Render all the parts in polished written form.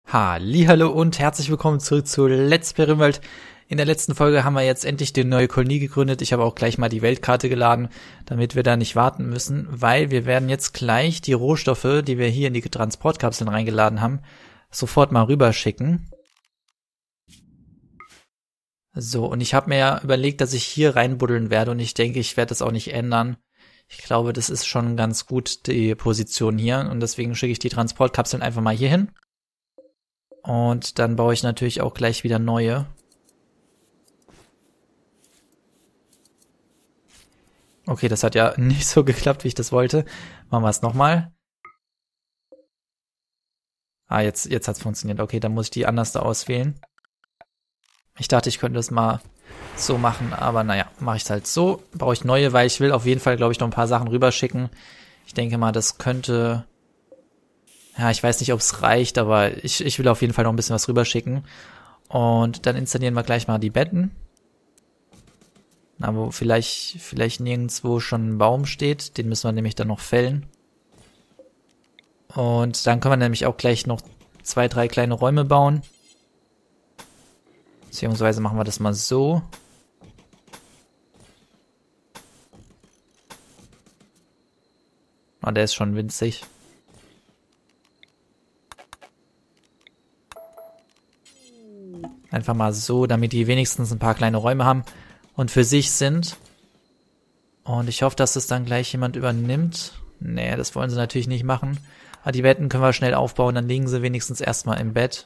Hallihallo und herzlich willkommen zurück zu Let's Play RimWorld. In der letzten Folge haben wir jetzt endlich die neue Kolonie gegründet. Ich habe auch gleich mal die Weltkarte geladen, damit wir da nicht warten müssen, weil wir werden jetzt gleich die Rohstoffe, die wir hier in die Transportkapseln reingeladen haben, sofort mal rüberschicken. So, und ich habe mir ja überlegt, dass ich hier reinbuddeln werde und ich denke, ich werde das auch nicht ändern. Ich glaube, das ist schon ganz gut, die Position hier, und deswegen schicke ich die Transportkapseln einfach mal hier hin. Und dann baue ich natürlich auch gleich wieder neue. Okay, das hat ja nicht so geklappt, wie ich das wollte. Machen wir es nochmal. Ah, jetzt hat's funktioniert. Okay, dann muss ich die anders da auswählen. Ich dachte, ich könnte das mal so machen, aber naja, mache ich es halt so. Baue ich neue, weil ich will auf jeden Fall, glaube ich, noch ein paar Sachen rüberschicken. Ich denke mal, das könnte... Ja, ich weiß nicht, ob es reicht, aber ich will auf jeden Fall noch ein bisschen was rüberschicken. Und dann installieren wir gleich mal die Betten. Na, wo vielleicht nirgendwo schon ein Baum steht. Den müssen wir nämlich dann noch fällen. Und dann können wir nämlich auch gleich noch 2, 3 kleine Räume bauen. Beziehungsweise machen wir das mal so. Ah, der ist schon winzig. Einfach mal so, damit die wenigstens ein paar kleine Räume haben und für sich sind. Und ich hoffe, dass das dann gleich jemand übernimmt. Nee, das wollen sie natürlich nicht machen. Aber die Betten können wir schnell aufbauen, dann liegen sie wenigstens erstmal im Bett.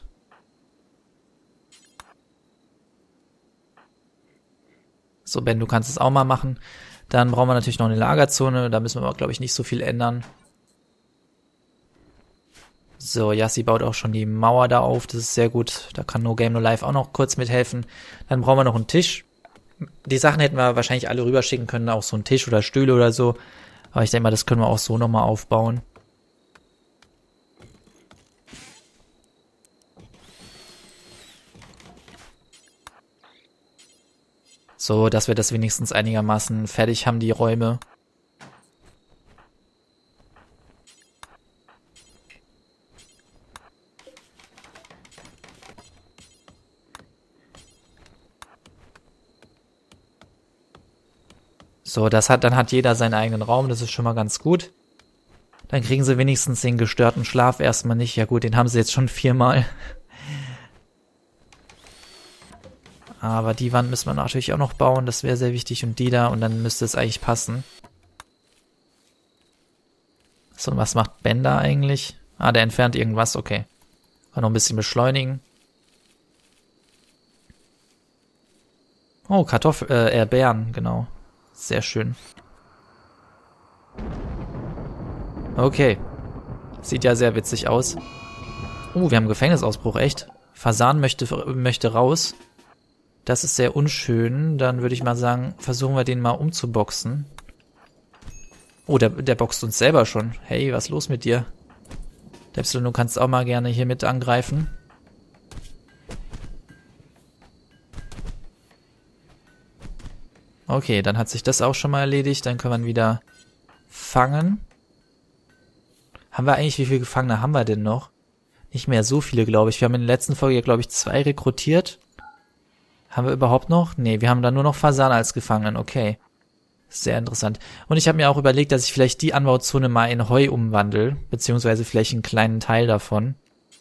So, Ben, du kannst es auch mal machen. Dann brauchen wir natürlich noch eine Lagerzone. Da müssen wir aber, glaube ich, nicht so viel ändern. So, Yassi baut auch schon die Mauer da auf. Das ist sehr gut. Da kann No Game No Life auch noch kurz mithelfen. Dann brauchen wir noch einen Tisch. Die Sachen hätten wir wahrscheinlich alle rüberschicken können. Auch so einen Tisch oder Stühle oder so. Aber ich denke mal, das können wir auch so nochmal aufbauen. So, dass wir das wenigstens einigermaßen fertig haben, die Räume. So, dann hat jeder seinen eigenen Raum, das ist schon mal ganz gut. Dann kriegen sie wenigstens den gestörten Schlaf erstmal nicht. Ja gut, den haben sie jetzt schon 4-mal. Aber die Wand müssen wir natürlich auch noch bauen, das wäre sehr wichtig. Und die da, und dann müsste es eigentlich passen. So, und was macht Ben da eigentlich? Ah, der entfernt irgendwas, okay. Kann noch ein bisschen beschleunigen. Oh, Erdbeeren, genau. Sehr schön. Okay. Sieht ja sehr witzig aus. Wir haben einen Gefängnisausbruch, echt. Fasan möchte raus. Das ist sehr unschön. Dann würde ich mal sagen, versuchen wir den mal umzuboxen. Oh, der boxt uns selber schon. Hey, was ist los mit dir? Depsel, du kannst auch mal gerne hier mit angreifen. Okay, dann hat sich das auch schon mal erledigt. Dann können wir ihn wieder fangen. Haben wir eigentlich, wie viele Gefangene haben wir denn noch? Nicht mehr so viele, glaube ich. Wir haben in der letzten Folge, glaube ich, 2 rekrutiert. Haben wir überhaupt noch? Nee, wir haben da nur noch Fasan als Gefangenen. Okay. Sehr interessant. Und ich habe mir auch überlegt, dass ich vielleicht die Anbauzone mal in Heu umwandle. Beziehungsweise vielleicht einen kleinen Teil davon.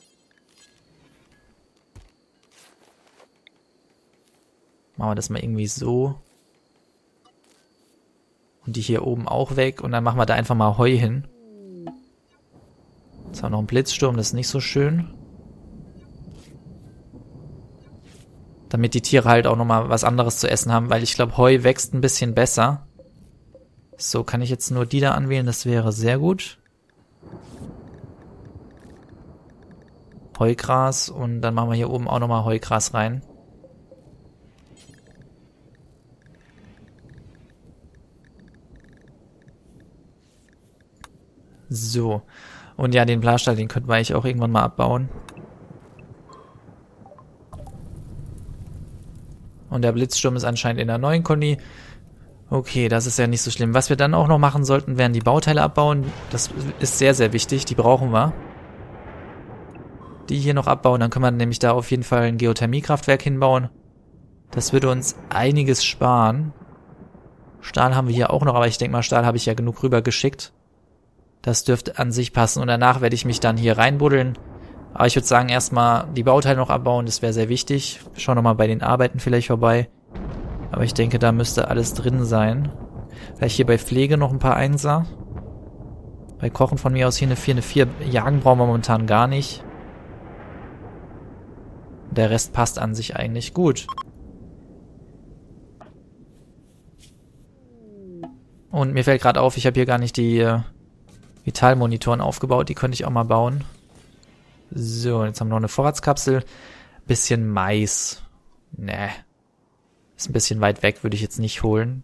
Machen wir das mal irgendwie so. Und die hier oben auch weg. Und dann machen wir da einfach mal Heu hin. Jetzt haben wir noch einen Blitzsturm, das ist nicht so schön. Damit die Tiere halt auch nochmal was anderes zu essen haben, weil ich glaube, Heu wächst ein bisschen besser. So, kann ich jetzt nur die da anwählen, das wäre sehr gut. Heugras, und dann machen wir hier oben auch nochmal Heugras rein. So. Und ja, den Blasstall, den könnten wir eigentlich auch irgendwann mal abbauen. Und der Blitzsturm ist anscheinend in der neuen Kolonie. Okay, das ist ja nicht so schlimm. Was wir dann auch noch machen sollten, wären die Bauteile abbauen. Das ist sehr, sehr wichtig. Die brauchen wir. die hier noch abbauen. Dann können wir nämlich da auf jeden Fall ein Geothermiekraftwerk hinbauen. Das würde uns einiges sparen. Stahl haben wir hier auch noch, aber ich denke mal, Stahl habe ich ja genug rübergeschickt. Das dürfte an sich passen und danach werde ich mich dann hier reinbuddeln. Aber ich würde sagen, erstmal die Bauteile noch abbauen, das wäre sehr wichtig. Schauen wir mal bei den Arbeiten vielleicht vorbei. Aber ich denke, da müsste alles drin sein. Vielleicht hier bei Pflege noch ein paar Einser. Bei Kochen von mir aus hier eine 4, eine 4. Jagen brauchen wir momentan gar nicht. Der Rest passt an sich eigentlich gut. Und mir fällt gerade auf, ich habe hier gar nicht die Vitalmonitoren aufgebaut. Die könnte ich auch mal bauen. So, jetzt haben wir noch eine Vorratskapsel. Bisschen Mais. Nee. Ist ein bisschen weit weg, würde ich jetzt nicht holen.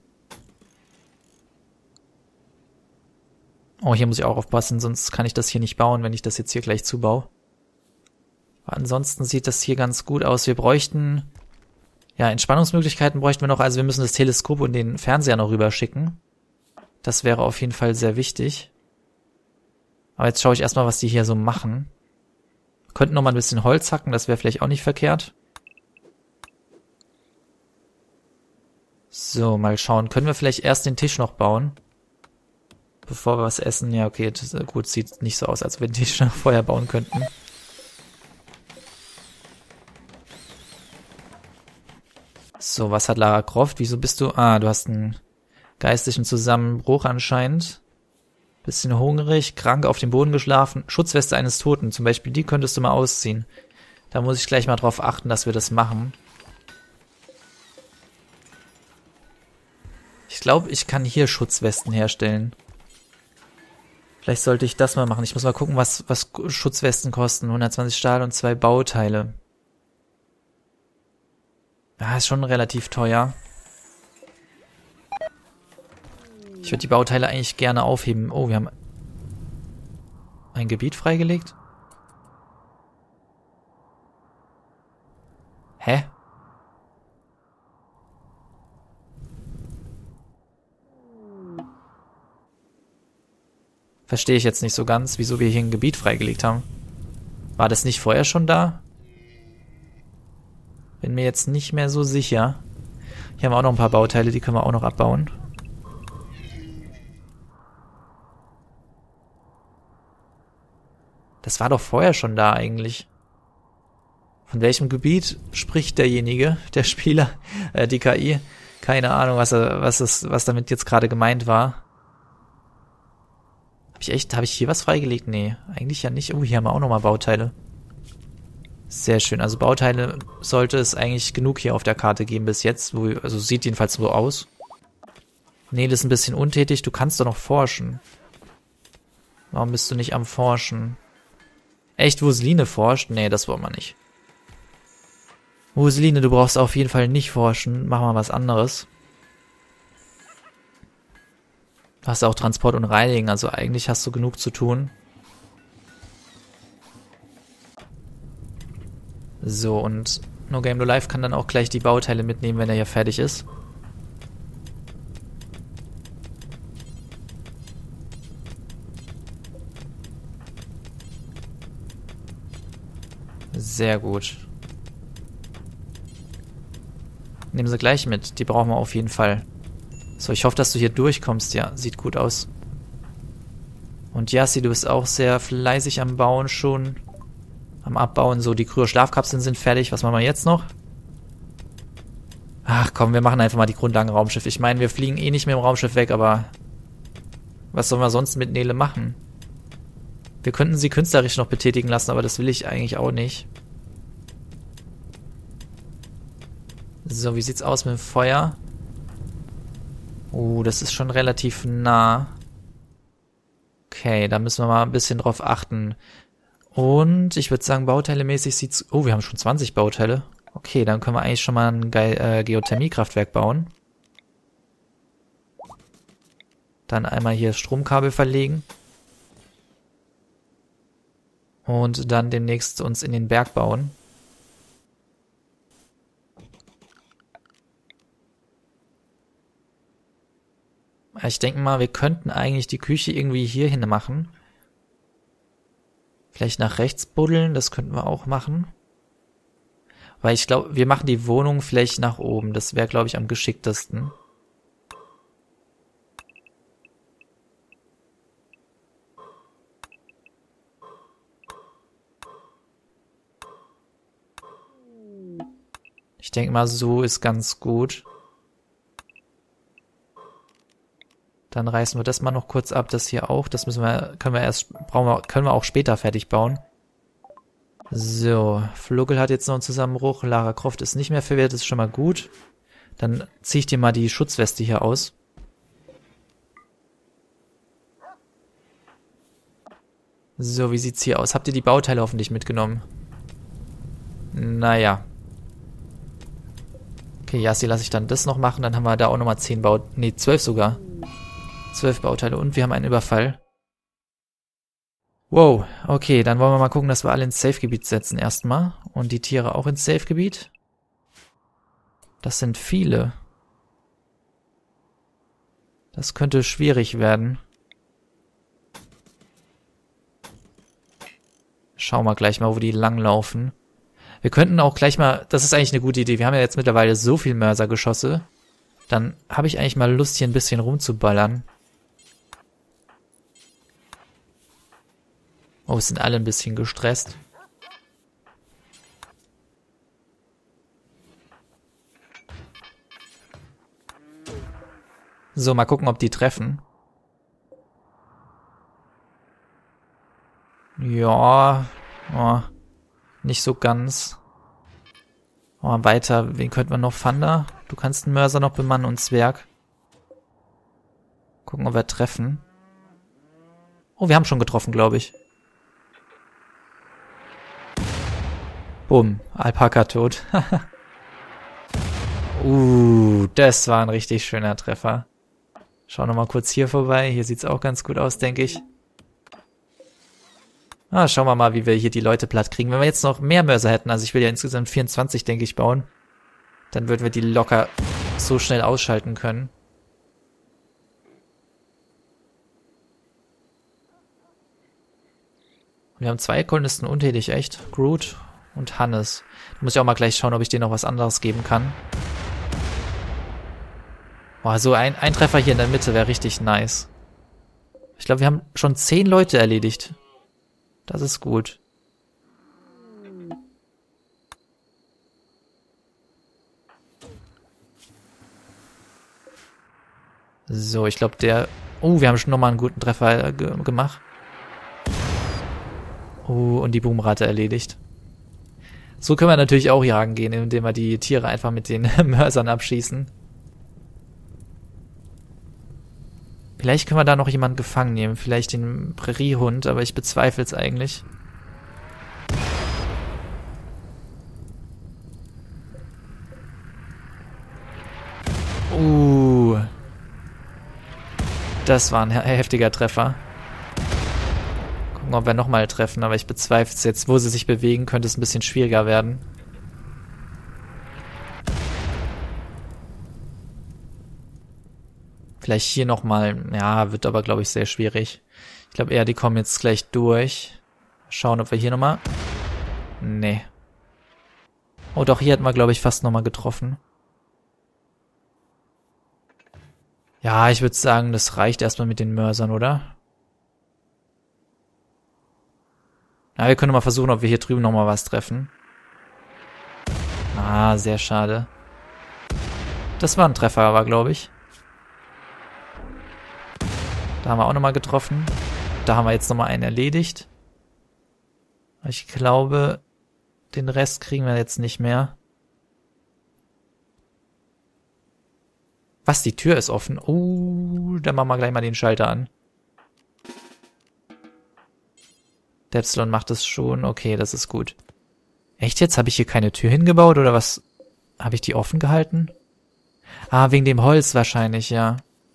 Oh, hier muss ich auch aufpassen, sonst kann ich das hier nicht bauen, wenn ich das jetzt hier gleich zubaue. Aber ansonsten sieht das hier ganz gut aus. Wir bräuchten, ja, Entspannungsmöglichkeiten bräuchten wir noch. Also wir müssen das Teleskop und den Fernseher noch rüberschicken. Das wäre auf jeden Fall sehr wichtig. Aber jetzt schaue ich erstmal, was die hier so machen. Wir könnten noch mal ein bisschen Holz hacken, das wäre vielleicht auch nicht verkehrt. So, mal schauen. Können wir vielleicht erst den Tisch noch bauen? Bevor wir was essen. Ja, okay, das, gut, sieht nicht so aus, als ob wir den Tisch noch vorher bauen könnten. So, was hat Lara Croft? Wieso bist du... Ah, du hast einen geistlichen Zusammenbruch anscheinend. Bisschen hungrig, krank, auf dem Boden geschlafen. Schutzweste eines Toten, zum Beispiel, die könntest du mal ausziehen. Da muss ich gleich mal drauf achten, dass wir das machen. Ich glaube, ich kann hier Schutzwesten herstellen. Vielleicht sollte ich das mal machen. Ich muss mal gucken, was Schutzwesten kosten. 120 Stahl und 2 Bauteile. Ja, ist schon relativ teuer. Ich würde die Bauteile eigentlich gerne aufheben. Oh, wir haben ein Gebiet freigelegt. Hä? Verstehe ich jetzt nicht so ganz, wieso wir hier ein Gebiet freigelegt haben. War das nicht vorher schon da? Bin mir jetzt nicht mehr so sicher. Hier haben wir auch noch ein paar Bauteile, die können wir auch noch abbauen. Das war doch vorher schon da eigentlich. Von welchem Gebiet spricht derjenige, der Spieler, die KI? Keine Ahnung, was damit jetzt gerade gemeint war. Habe ich hier was freigelegt? Nee, eigentlich ja nicht. Oh, hier haben wir auch nochmal Bauteile. Sehr schön. Also Bauteile sollte es eigentlich genug hier auf der Karte geben bis jetzt. Also sieht jedenfalls so aus. Nee, das ist ein bisschen untätig. Du kannst doch noch forschen. Warum bist du nicht am Forschen? Echt, Wuseline forscht? Nee, das wollen wir nicht. Wuseline, du brauchst auf jeden Fall nicht forschen. Mach mal was anderes. Du hast auch Transport und Reinigen, also eigentlich hast du genug zu tun. So, und No Game No Life kann dann auch gleich die Bauteile mitnehmen, wenn er hier fertig ist. Sehr gut. Nehmen sie gleich mit, die brauchen wir auf jeden Fall. So, ich hoffe, dass du hier durchkommst. Ja, sieht gut aus. Und Yassi, du bist auch sehr fleißig am Bauen schon. Am Abbauen. So, die Kryo-Schlafkapseln sind fertig. Was machen wir jetzt noch? Ach komm, wir machen einfach mal die Grundlagen-Raumschiff. Ich meine, wir fliegen eh nicht mehr im Raumschiff weg, aber was sollen wir sonst mit Nele machen? Wir könnten sie künstlerisch noch betätigen lassen, aber das will ich eigentlich auch nicht. So, wie sieht's aus mit dem Feuer? Oh, das ist schon relativ nah. Okay, da müssen wir mal ein bisschen drauf achten. Und ich würde sagen, bauteilemäßig sieht's... Oh, wir haben schon 20 Bauteile. Okay, dann können wir eigentlich schon mal ein Geothermiekraftwerk bauen. Dann einmal hier Stromkabel verlegen. Und dann demnächst uns in den Berg bauen. Ich denke mal, wir könnten eigentlich die Küche irgendwie hier hin machen. Vielleicht nach rechts buddeln, das könnten wir auch machen. Weil ich glaube, wir machen die Wohnung vielleicht nach oben. Das wäre, glaube ich, am geschicktesten. Ich denke mal, so ist ganz gut. Dann reißen wir das mal noch kurz ab, das hier auch. Das können wir auch später fertig bauen. So, Flugel hat jetzt noch einen Zusammenbruch. Lara Croft ist nicht mehr verwirrt, das ist schon mal gut. Dann ziehe ich dir mal die Schutzweste hier aus. So, wie sieht's hier aus? Habt ihr die Bauteile hoffentlich mitgenommen? Naja. Okay, Yassi lasse ich dann das noch machen. Dann haben wir da auch nochmal 12 sogar. 12 Bauteile und wir haben einen Überfall. Wow, okay, dann wollen wir mal gucken, dass wir alle ins Safe-Gebiet setzen erstmal. Und die Tiere auch ins Safe-Gebiet. Das sind viele. Das könnte schwierig werden. Schauen wir gleich mal, wo die langlaufen. Wir könnten auch gleich mal, das ist eigentlich eine gute Idee, wir haben ja jetzt mittlerweile so viel Mörsergeschosse. Dann habe ich eigentlich mal Lust, hier ein bisschen rumzuballern. Oh, es sind alle ein bisschen gestresst. So, mal gucken, ob die treffen. Ja, oh, nicht so ganz. Oh, weiter, wen könnten wir noch? Thunder? Du kannst einen Mörser noch bemannen und Zwerg. Gucken, ob wir treffen. Oh, wir haben schon getroffen, glaube ich. Bumm, Alpaka tot. Das war ein richtig schöner Treffer. Schau noch mal kurz hier vorbei. Hier sieht's auch ganz gut aus, denke ich. Schauen wir mal, wie wir hier die Leute platt kriegen. Wenn wir jetzt noch mehr Mörser hätten, also ich will ja insgesamt 24, denke ich, bauen, dann würden wir die locker so schnell ausschalten können. Wir haben 2 Kolonisten untätig, echt. Groot und Hannes. Da muss ich auch mal gleich schauen, ob ich denen noch was anderes geben kann. Boah, so ein Treffer hier in der Mitte wäre richtig nice. Ich glaube, wir haben schon 10 Leute erledigt. Das ist gut. So, ich glaube, wir haben schon nochmal einen guten Treffer gemacht. Und die Boomrate erledigt. So können wir natürlich auch jagen gehen, indem wir die Tiere einfach mit den Mörsern abschießen. Vielleicht können wir da noch jemanden gefangen nehmen. Vielleicht den Präriehund, aber ich bezweifle es eigentlich. Das war ein heftiger Treffer. Gucken, ob wir nochmal treffen, aber ich bezweifle es jetzt. Wo sie sich bewegen, könnte es ein bisschen schwieriger werden. Vielleicht hier nochmal. Ja, wird aber, glaube ich, sehr schwierig. Ich glaube eher, die kommen jetzt gleich durch. Schauen, ob wir hier nochmal... Nee. Oh, doch, hier hätten wir, glaube ich, fast nochmal getroffen. Ja, ich würde sagen, das reicht erstmal mit den Mörsern, oder? Ja, wir können mal versuchen, ob wir hier drüben nochmal was treffen. Sehr schade. Das war ein Treffer, aber, glaube ich. Da haben wir auch nochmal getroffen. Da haben wir jetzt nochmal einen erledigt. Ich glaube, den Rest kriegen wir jetzt nicht mehr. Was, die Tür ist offen? Dann machen wir gleich mal den Schalter an. Der Epsilon macht es schon. Okay, das ist gut. Echt jetzt? Habe ich hier keine Tür hingebaut oder was? Habe ich die offen gehalten? Wegen dem Holz wahrscheinlich, ja.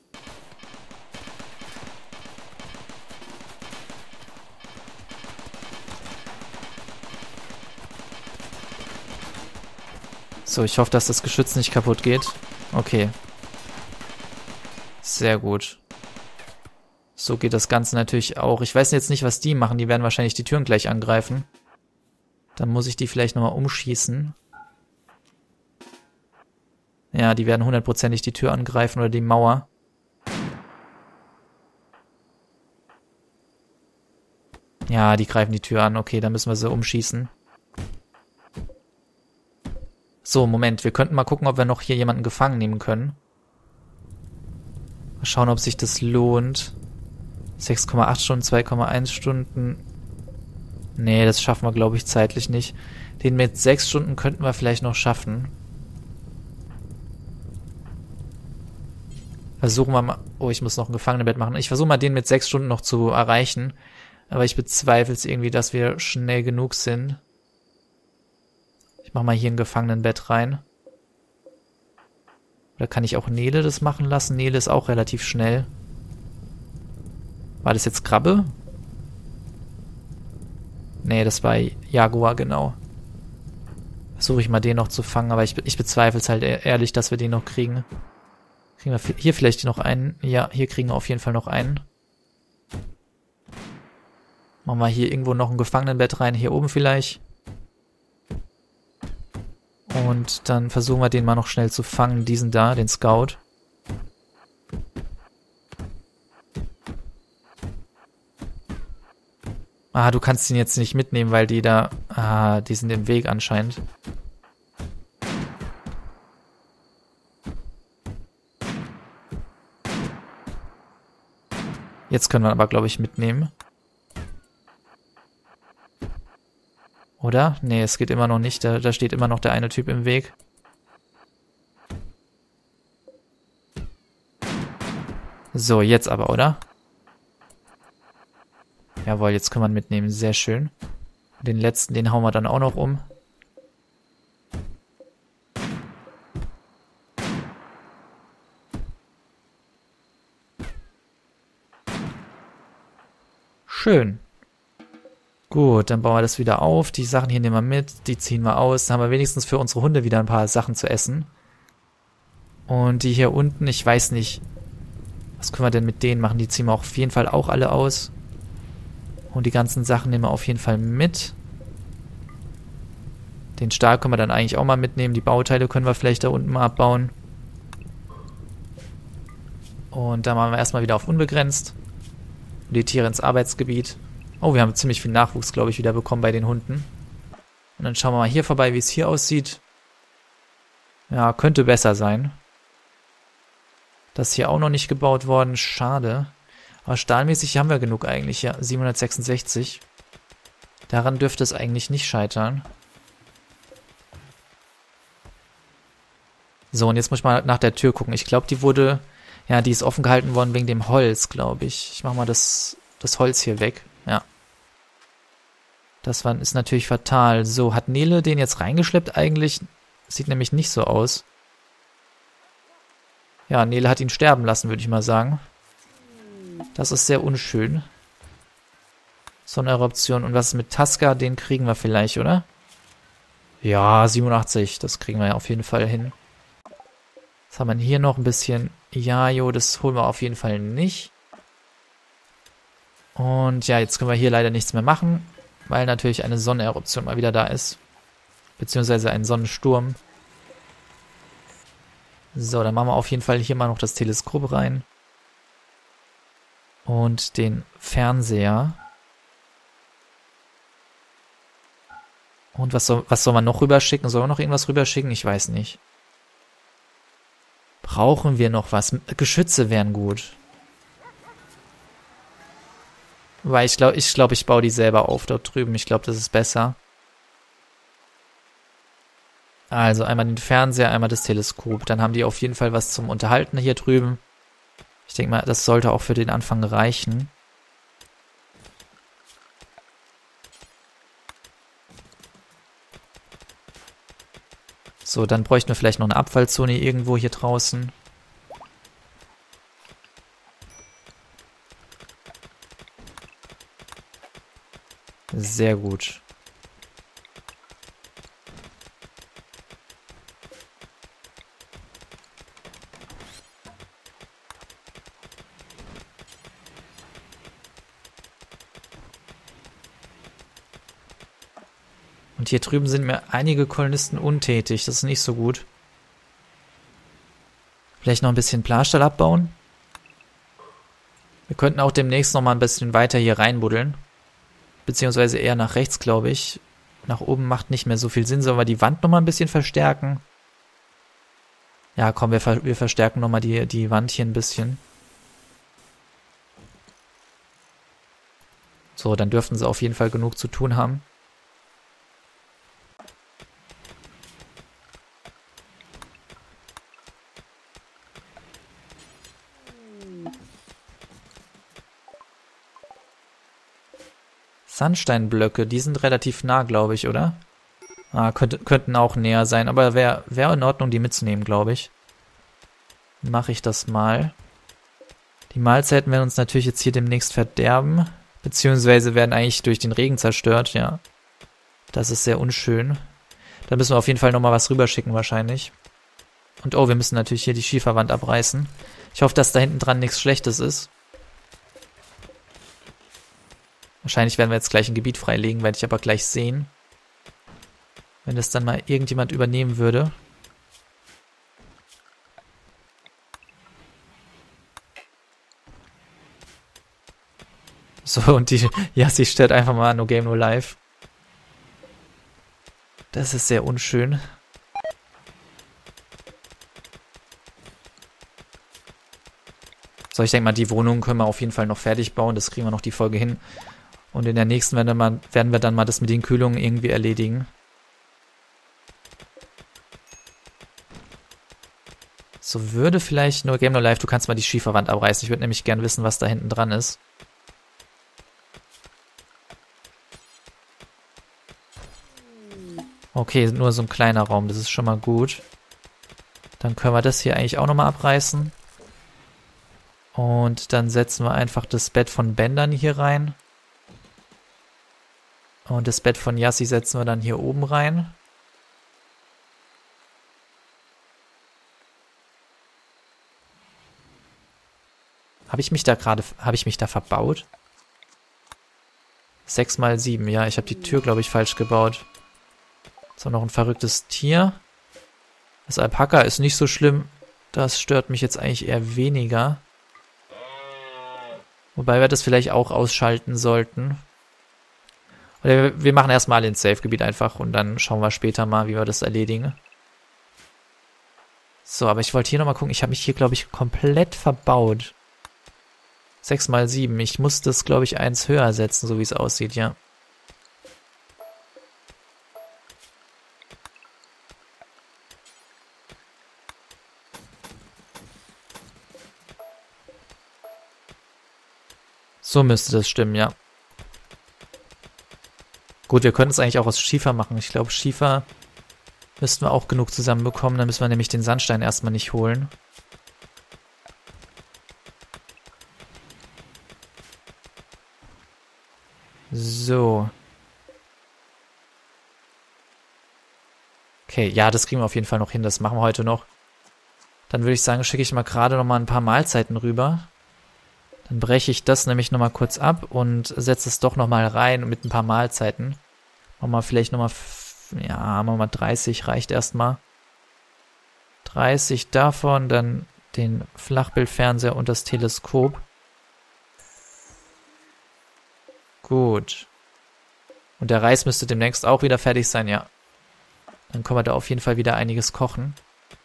So, ich hoffe, dass das Geschütz nicht kaputt geht. Okay. Sehr gut. So geht das Ganze natürlich auch. Ich weiß jetzt nicht, was die machen. Die werden wahrscheinlich die Türen gleich angreifen. Dann muss ich die vielleicht nochmal umschießen. Ja, die werden hundertprozentig die Tür angreifen oder die Mauer. Ja, die greifen die Tür an. Okay, dann müssen wir sie umschießen. So, Moment. Wir könnten mal gucken, ob wir noch hier jemanden gefangen nehmen können. Mal schauen, ob sich das lohnt. 6,8 Stunden, 2,1 Stunden. Nee, das schaffen wir, glaube ich, zeitlich nicht. Den mit 6 Stunden könnten wir vielleicht noch schaffen. Versuchen wir mal... Oh, ich muss noch ein Gefangenenbett machen. Ich versuche mal, den mit 6 Stunden noch zu erreichen. Aber ich bezweifle es irgendwie, dass wir schnell genug sind. Ich mache mal hier ein Gefangenenbett rein. Oder kann ich auch Nele das machen lassen? Nele ist auch relativ schnell. War das jetzt Krabbe? Nee, das war Jaguar, genau. Versuche ich mal den noch zu fangen, aber ich bezweifle es halt ehrlich, dass wir den noch kriegen. Kriegen wir hier vielleicht noch einen? Ja, hier kriegen wir auf jeden Fall noch einen. Machen wir hier irgendwo noch ein Gefangenenbett rein, hier oben vielleicht. Und dann versuchen wir den mal noch schnell zu fangen, diesen da, den Scout. Ah, du kannst ihn jetzt nicht mitnehmen, weil die da... Ah, die sind im Weg anscheinend. Jetzt können wir aber, glaube ich, mitnehmen. Oder? Nee, es geht immer noch nicht. Da steht immer noch der eine Typ im Weg. So, jetzt aber, oder? Jawohl, jetzt können wir ihn mitnehmen. Sehr schön. Den letzten, den hauen wir dann auch noch um. Schön. Gut, dann bauen wir das wieder auf. Die Sachen hier nehmen wir mit. Die ziehen wir aus. Dann haben wir wenigstens für unsere Hunde wieder ein paar Sachen zu essen. Und die hier unten, ich weiß nicht. Was können wir denn mit denen machen? Die ziehen wir auf jeden Fall auch alle aus. Und die ganzen Sachen nehmen wir auf jeden Fall mit. Den Stahl können wir dann eigentlich auch mal mitnehmen. Die Bauteile können wir vielleicht da unten mal abbauen. Und dann machen wir erstmal wieder auf unbegrenzt. Und die Tiere ins Arbeitsgebiet. Oh, wir haben ziemlich viel Nachwuchs, glaube ich, wieder bekommen bei den Hunden. Und dann schauen wir mal hier vorbei, wie es hier aussieht. Ja, könnte besser sein. Das ist hier auch noch nicht gebaut worden. Schade. Aber stahlmäßig haben wir genug eigentlich. Ja, 766. Daran dürfte es eigentlich nicht scheitern. So, und jetzt muss ich mal nach der Tür gucken. Ich glaube, die wurde... Ja, die ist offen gehalten worden wegen dem Holz, glaube ich. Ich mache mal das Holz hier weg. Ja. Das ist natürlich fatal. So, hat Nele den jetzt reingeschleppt eigentlich? Sieht nämlich nicht so aus. Ja, Nele hat ihn sterben lassen, würde ich mal sagen. Das ist sehr unschön. So eine Eruption. Und was ist mit Taska? Den kriegen wir vielleicht, oder? Ja, 87. Das kriegen wir ja auf jeden Fall hin. Was haben wir hier noch? Ein bisschen Jajo. Das holen wir auf jeden Fall nicht. Und ja, jetzt können wir hier leider nichts mehr machen, weil natürlich eine Sonneneruption mal wieder da ist. Beziehungsweise ein Sonnensturm. So, dann machen wir auf jeden Fall hier mal noch das Teleskop rein. Und den Fernseher. Und was soll man noch rüberschicken? Sollen wir noch irgendwas rüberschicken? Ich weiß nicht. Brauchen wir noch was? Geschütze wären gut. Weil ich glaube, ich baue die selber auf dort drüben. Ich glaube, das ist besser. Also einmal den Fernseher, einmal das Teleskop. Dann haben die auf jeden Fall was zum Unterhalten hier drüben. Ich denke mal, das sollte auch für den Anfang reichen. So, dann bräuchten wir vielleicht noch eine Abfallzone irgendwo hier draußen. Sehr gut. Und hier drüben sind mir einige Kolonisten untätig. Das ist nicht so gut. Vielleicht noch ein bisschen Planstall abbauen. Wir könnten auch demnächst noch mal ein bisschen weiter hier reinbuddeln. Beziehungsweise eher nach rechts, glaube ich. Nach oben macht nicht mehr so viel Sinn. Sollen wir die Wand noch mal ein bisschen verstärken? Ja, komm, wir verstärken noch mal die Wand hier ein bisschen. So, dann dürften sie auf jeden Fall genug zu tun haben. Sandsteinblöcke, die sind relativ nah, glaube ich, oder? Ah, könnten auch näher sein, aber wäre in Ordnung, die mitzunehmen, glaube ich. Mache ich das mal. Die Mahlzeiten werden uns natürlich jetzt hier demnächst verderben, beziehungsweise werden eigentlich durch den Regen zerstört, ja. Das ist sehr unschön. Da müssen wir auf jeden Fall nochmal was rüberschicken wahrscheinlich. Und oh, wir müssen natürlich hier die Schieferwand abreißen. Ich hoffe, dass da hinten dran nichts Schlechtes ist. Wahrscheinlich werden wir jetzt gleich ein Gebiet freilegen, werde ich aber gleich sehen. Wenn das dann mal irgendjemand übernehmen würde. So, und die Yassi stellt einfach mal No Game No Life. Das ist sehr unschön. So, ich denke mal, die Wohnungen können wir auf jeden Fall noch fertig bauen. Das kriegen wir noch die Folge hin. Und in der nächsten werden wir dann mal das mit den Kühlungen irgendwie erledigen. So würde vielleicht No Game No Life, du kannst mal die Schieferwand abreißen. Ich würde nämlich gern wissen, was da hinten dran ist. Okay, nur so ein kleiner Raum, das ist schon mal gut. Dann können wir das hier eigentlich auch nochmal abreißen. Und dann setzen wir einfach das Bett von Bändern hier rein. Und das Bett von Yassi setzen wir dann hier oben rein. Habe ich mich da verbaut? 6x7, ja, ich habe die Tür, glaube ich, falsch gebaut. So, noch ein verrücktes Tier. Das Alpaka ist nicht so schlimm. Das stört mich jetzt eigentlich eher weniger. Wobei wir das vielleicht auch ausschalten sollten. Oder wir machen erstmal ins Safe-Gebiet einfach und dann schauen wir später mal, wie wir das erledigen. So, aber ich wollte hier nochmal gucken. Ich habe mich hier, glaube ich, komplett verbaut. 6x7. Ich muss das, glaube ich, 1 höher setzen, so wie es aussieht, ja. So müsste das stimmen, ja. Gut, wir können es eigentlich auch aus Schiefer machen. Ich glaube, Schiefer müssten wir auch genug zusammenbekommen. Dann müssen wir nämlich den Sandstein erstmal nicht holen. So. Okay, ja, das kriegen wir auf jeden Fall noch hin. Das machen wir heute noch. Dann würde ich sagen, schicke ich mal gerade noch mal ein paar Mahlzeiten rüber. Dann breche ich das nämlich nochmal kurz ab und setze es doch nochmal rein mit ein paar Mahlzeiten. Machen wir vielleicht nochmal, ja, machen wir mal 30, reicht erstmal. 30 davon, dann den Flachbildfernseher und das Teleskop. Gut. Und der Reis müsste demnächst auch wieder fertig sein, ja. Dann können wir da auf jeden Fall wieder einiges kochen.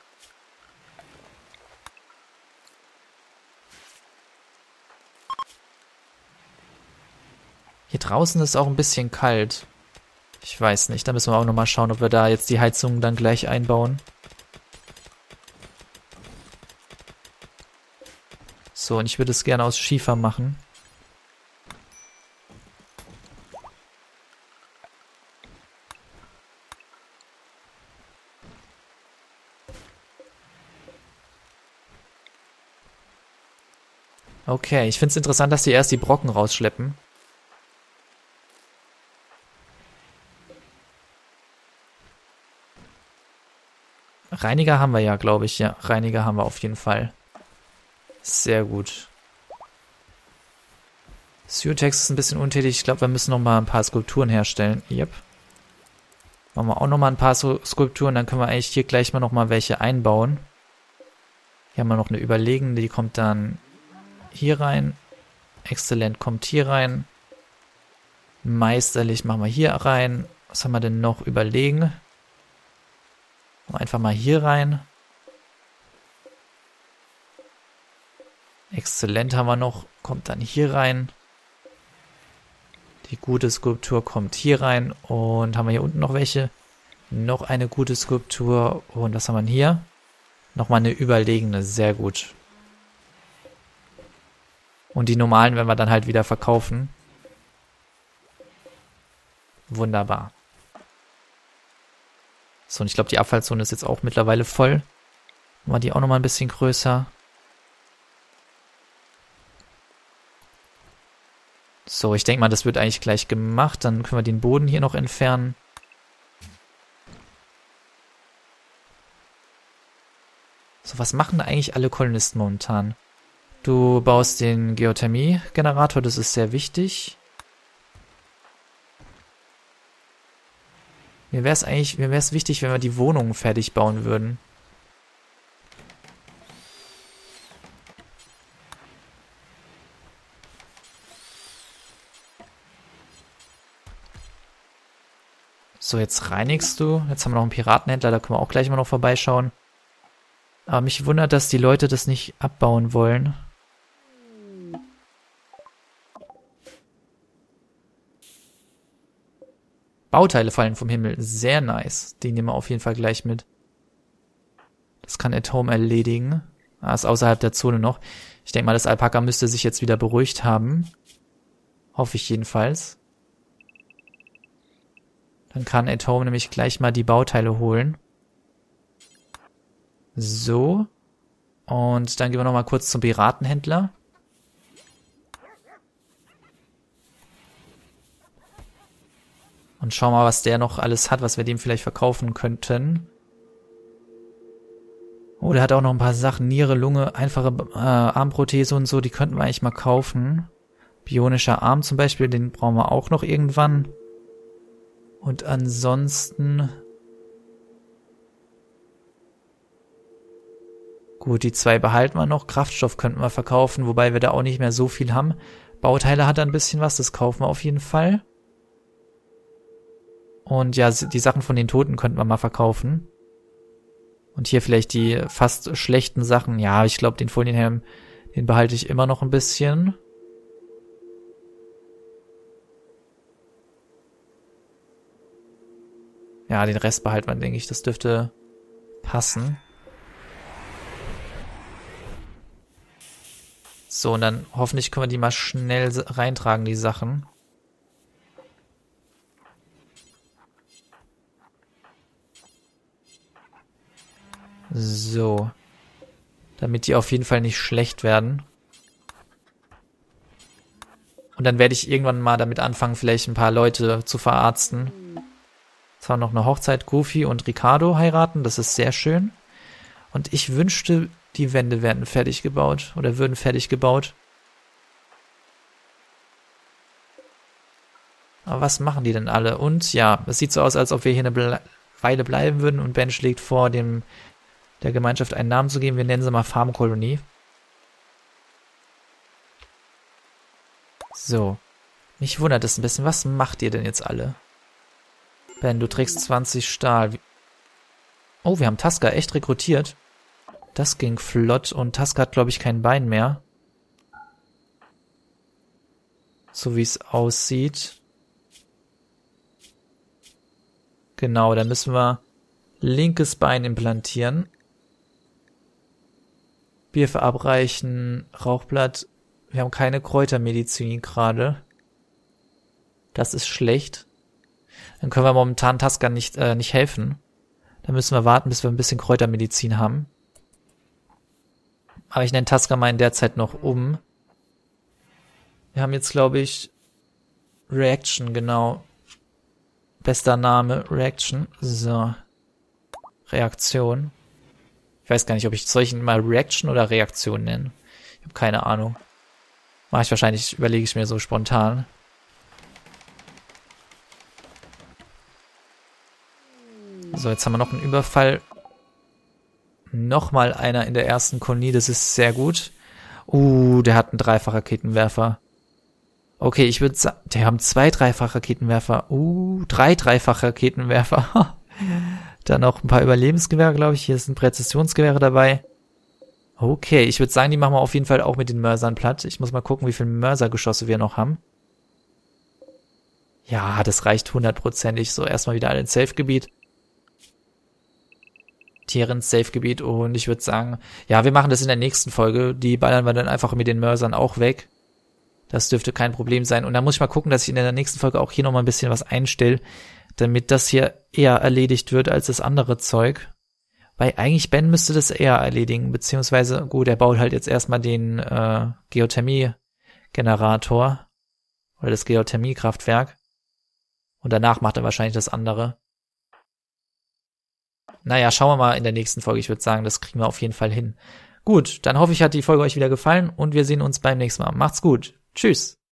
Hier draußen ist auch ein bisschen kalt. Ich weiß nicht, da müssen wir auch nochmal schauen, ob wir da jetzt die Heizung dann gleich einbauen. So, und ich würde es gerne aus Schiefer machen. Okay, ich finde es interessant, dass die erst die Brocken rausschleppen. Reiniger haben wir ja, glaube ich. Ja, Reiniger haben wir auf jeden Fall. Sehr gut. Sutex ist ein bisschen untätig. Ich glaube, wir müssen noch mal ein paar Skulpturen herstellen. Yep. Machen wir auch nochmal ein paar so Skulpturen, dann können wir eigentlich hier gleich mal nochmal welche einbauen. Hier haben wir noch eine überlegene, die kommt dann hier rein. Exzellent kommt hier rein. Meisterlich machen wir hier rein. Was haben wir denn noch überlegen? Einfach mal hier rein. Exzellent haben wir noch, kommt dann hier rein. Die gute Skulptur kommt hier rein. Und haben wir hier unten noch welche? Noch eine gute Skulptur. Und was haben wir hier? Nochmal eine überlegene, sehr gut. Und die normalen werden wir dann halt wieder verkaufen. Wunderbar. So, und ich glaube, die Abfallzone ist jetzt auch mittlerweile voll. Machen wir die auch nochmal ein bisschen größer. So, ich denke mal, das wird eigentlich gleich gemacht. Dann können wir den Boden hier noch entfernen. So, was machen eigentlich alle Kolonisten momentan? Du baust den Geothermie-Generator, das ist sehr wichtig. Mir wäre es wichtig, wenn wir die Wohnungen fertig bauen würden. So, jetzt reinigst du. Jetzt haben wir noch einen Piratenhändler, da können wir auch gleich mal noch vorbeischauen. Aber mich wundert, dass die Leute das nicht abbauen wollen. Bauteile fallen vom Himmel. Sehr nice. Die nehmen wir auf jeden Fall gleich mit. Das kann At Home erledigen. Ah, ist außerhalb der Zone noch. Ich denke mal, das Alpaka müsste sich jetzt wieder beruhigt haben. Hoffe ich jedenfalls. Dann kann At Home nämlich gleich mal die Bauteile holen. So. Und dann gehen wir nochmal kurz zum Piratenhändler. Und schauen mal, was der noch alles hat, was wir dem vielleicht verkaufen könnten. Oh, der hat auch noch ein paar Sachen. Niere, Lunge, einfache Armprothese und so, die könnten wir eigentlich mal kaufen. Bionischer Arm zum Beispiel, den brauchen wir auch noch irgendwann. Und ansonsten... Gut, die 2 behalten wir noch. Kraftstoff könnten wir verkaufen, wobei wir da auch nicht mehr so viel haben. Bauteile hat er ein bisschen was, das kaufen wir auf jeden Fall. Und ja, die Sachen von den Toten könnten wir mal verkaufen. Und hier vielleicht die fast schlechten Sachen. Ja, ich glaube, den Folienhelm, den behalte ich immer noch ein bisschen. Ja, den Rest behalten wir, denke ich. Das dürfte passen. So, und dann hoffentlich können wir die mal schnell reintragen, die Sachen. So. Damit die auf jeden Fall nicht schlecht werden. Und dann werde ich irgendwann mal damit anfangen, vielleicht ein paar Leute zu verarzten. Zwar noch eine Hochzeit, Goofy und Ricardo heiraten, das ist sehr schön. Und ich wünschte, die Wände werden fertig gebaut oder würden fertig gebaut. Aber was machen die denn alle? Und ja, es sieht so aus, als ob wir hier eine Weile bleiben würden und Ben schlägt vor, der Gemeinschaft einen Namen zu geben. Wir nennen sie mal Farmkolonie. So. Mich wundert es ein bisschen. Was macht ihr denn jetzt alle? Ben, du trägst 20 Stahl. Oh, wir haben Taska echt rekrutiert. Das ging flott und Taska hat, glaube ich, kein Bein mehr. So wie es aussieht. Genau, dann müssen wir linkes Bein implantieren. Bier verabreichen, Rauchblatt. Wir haben keine Kräutermedizin gerade. Das ist schlecht. Dann können wir momentan Taska nicht helfen. Dann müssen wir warten, bis wir ein bisschen Kräutermedizin haben. Aber ich nenne Taska mal in der Zeit noch um. Wir haben jetzt, glaube ich, Reaction, genau. Bester Name, Reaction. So. Reaktion. Ich weiß gar nicht, ob ich solchen mal Reaction oder Reaktion nenne. Ich habe keine Ahnung. Mache ich wahrscheinlich, überlege ich mir so spontan. So, jetzt haben wir noch einen Überfall. Nochmal einer in der ersten Kolonie, das ist sehr gut. Der hat einen Dreifach-Raketenwerfer. Okay, ich würde sagen, die haben 2 Dreifach-Raketenwerfer. 3 Dreifach-Raketenwerfer. Dann noch ein paar Überlebensgewehre, glaube ich. Hier sind Präzisionsgewehre dabei. Okay, ich würde sagen, die machen wir auf jeden Fall auch mit den Mörsern platt. Ich muss mal gucken, wie viele Mörsergeschosse wir noch haben. Ja, das reicht 100%ig. So, erstmal wieder alle ins Safe-Gebiet. Tiere ins Safe-Gebiet und ich würde sagen, ja, wir machen das in der nächsten Folge. Die ballern wir dann einfach mit den Mörsern auch weg. Das dürfte kein Problem sein. Und dann muss ich mal gucken, dass ich in der nächsten Folge auch hier nochmal ein bisschen was einstelle, damit das hier eher erledigt wird als das andere Zeug. Weil eigentlich Ben müsste das eher erledigen, beziehungsweise, gut, er baut halt jetzt erstmal den Geothermie-Generator oder das Geothermie-Kraftwerk. Und danach macht er wahrscheinlich das andere. Naja, schauen wir mal in der nächsten Folge. Ich würde sagen, das kriegen wir auf jeden Fall hin. Gut, dann hoffe ich, hat die Folge euch wieder gefallen und wir sehen uns beim nächsten Mal. Macht's gut. Tschüss.